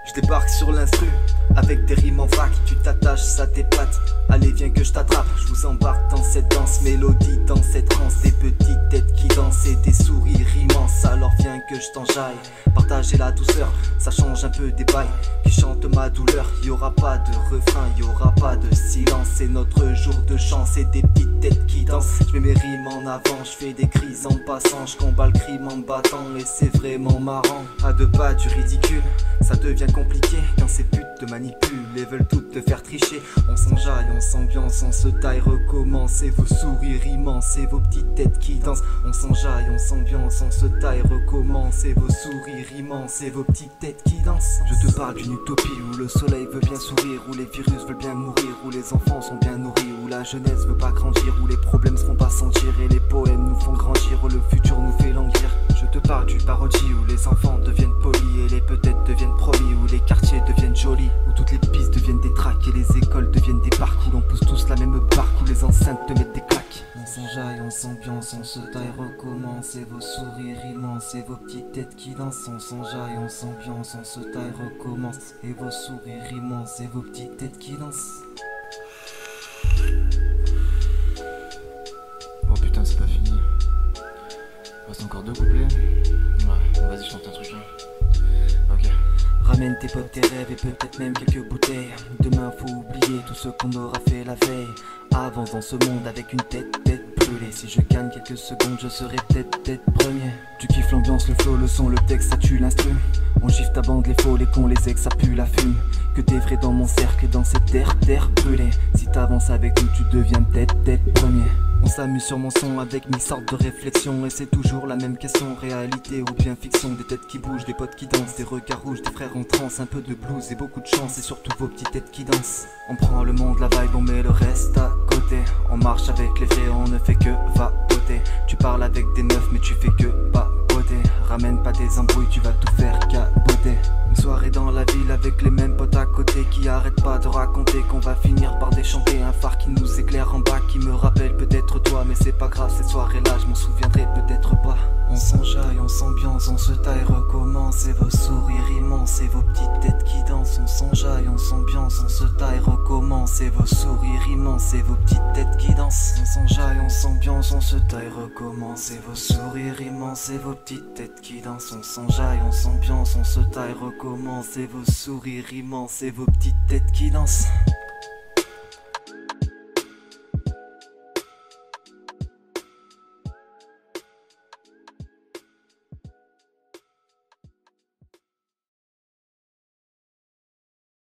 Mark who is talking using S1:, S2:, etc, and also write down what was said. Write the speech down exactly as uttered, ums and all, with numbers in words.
S1: Je débarque sur l'instru, avec des rimes en vrac. Tu t'attaches, ça tes pattes. Allez viens que je t'attrape. Je vous embarque dans cette danse mélodie, dans cette transe. Des petites têtes qui dansent et des sourires immenses. Alors viens que je t'enjaille. Partager la douceur, ça change un peu des bails qui chantent ma douleur. Y'aura pas de refrain, y'aura pas de silence. C'est notre jour de chance et des petites têtes qui dansent. Je mets mes rimes en avant, je fais des crises en passant. Je combats le crime en me battant et c'est vraiment marrant. À deux pas du ridicule, ça devient compliqué quand ces putes te manipulent et veulent toutes te faire tricher. On s'enjaille, on s'ambiance, on se taille, recommence. Et vos sourires immenses et vos petites têtes qui dansent. On s'enjaille, on s'ambiance, on se taille, recommence. Et vos sourires immenses et vos petites têtes qui dansent. Je te parle d'une utopie où le soleil veut bien sourire, où les virus veulent bien mourir, où les enfants sont bien nourris, où la jeunesse veut pas grandir, où les problèmes se font pas sentir et les poèmes nous font grandir, où le futur nous fait languir. Je te parle du parodie où les enfants deviennent polis et les peut-être deviennent promis, où les quartiers deviennent jolis, où toutes les pistes deviennent des tracks et les écoles deviennent des parcs, où l'on pousse tous la même barque, où les enceintes te mettent des claques. On s'enjaille, on s'ambiance, on se taille, recommence. Et vos sourires immenses et vos petites têtes qui dansent. On s'enjaille, on s'ambiance, on se taille, recommence. Et vos sourires immenses et vos petites têtes qui dansent.
S2: Oh putain, c'est pas fini. Il reste encore deux couplets. Ouais, vas-y, chante un truc là. Ok.
S1: Ramène tes potes, tes rêves et peut-être même quelques bouteilles. Demain faut oublier tout ce qu'on aura fait la veille. Avance dans ce monde avec une tête, tête brûlée. Si je gagne quelques secondes, je serai peut-être, peut-être premier. Tu kiffes l'ambiance, le flow, le son, le texte, ça tue l'instru. On gifle ta bande, les faux, les cons, les ex, ça pue la fume. Que t'es vrai dans mon cercle et dans cette terre, terre brûlée. Si t'avances avec nous, tu deviens peut-être, peut-être premier. On s'amuse sur mon son avec mille sortes de réflexions. Et c'est toujours la même question, réalité ou bien fiction. Des têtes qui bougent, des potes qui dansent, des regards rouges, des frères en transe. Un peu de blues et beaucoup de chance et surtout vos petites têtes qui dansent. On prend le monde, la vibe, on met le reste à côté. On marche avec les faits, on ne fait que vapoter. Tu parles avec des meufs mais tu fais que papoter. Ramène pas des embrouilles, tu vas tout faire capoter. Une soirée dans la ville avec les mêmes potes à côté qui arrêtent pas de raconter qu'on va finir par déchanter. Un phare qui nous éclaire en bas, qui me rappelle peut-être toi. Mais c'est pas grave, cette soirée-là, je m'en souviendrai peut-être pas. On s'enjaille, on s'ambiance, on se taille, recommence. Et vos sourires immenses et vos petites têtes qui dansent. On s'enjaille, on s'ambiance, on se taille, recommence. Et vos sourires immenses et vos petites têtes qui dansent. On s'enjaille, on s'ambiance, on se taille, recommence. Et vos sourires immenses et vos petites têtes qui dansent. On s'enjaille, on s'ambiance, on se taille, recommence. Et vos sourires immenses et vos petites têtes qui dansent.